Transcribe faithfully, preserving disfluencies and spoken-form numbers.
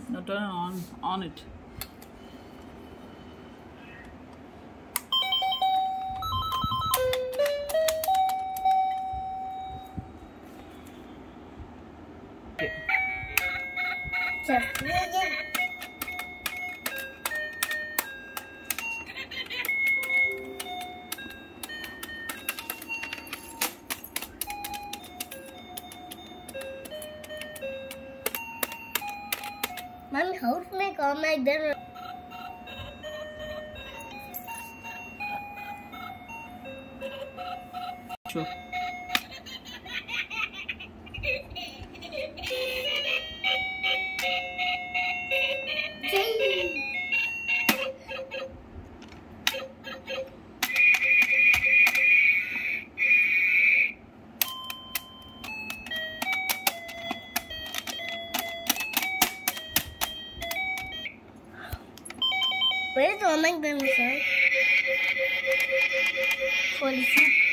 Now turn on on it. Okay. Just again. Mommy, how to make all my dinner? Sure. Where is all my dinner, sir? forty-two.